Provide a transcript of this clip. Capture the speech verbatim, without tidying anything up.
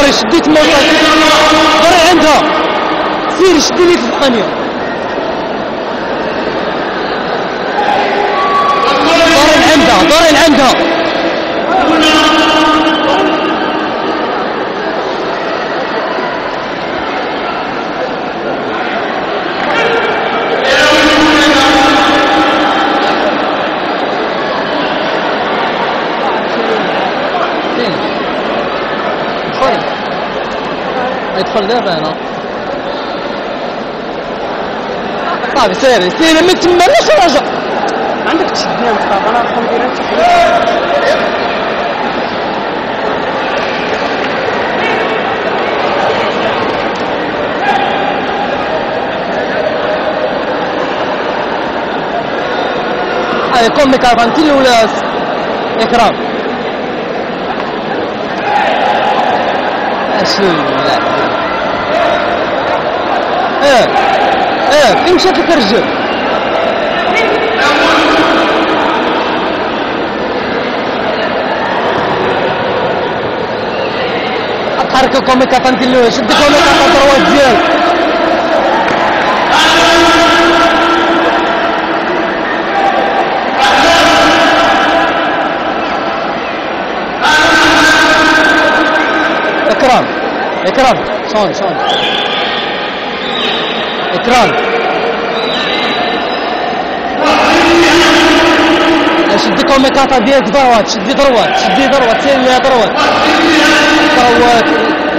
سيري شديت موطا دوري عندها سيري شدي لي في الثانية دوري عندها دوري عندها يدخل دابا هنا صافي سيري سيري ما تمناش راجع عندك تشدنا مصطفى انا نقوم ندير التحليل هاي كومي كارفانتيلي ولا اكرام اشي لا ايه ايه فين مشات لك الرجل تحرك كومي كارفانتيلي شد كومي كارفانتيلي ديالك اكرام اكرام شلون شلون اكرام شدي كوميكاتا ديالك ضروات شدي ضروات شدي ضروات سير ليها ضروات ضروات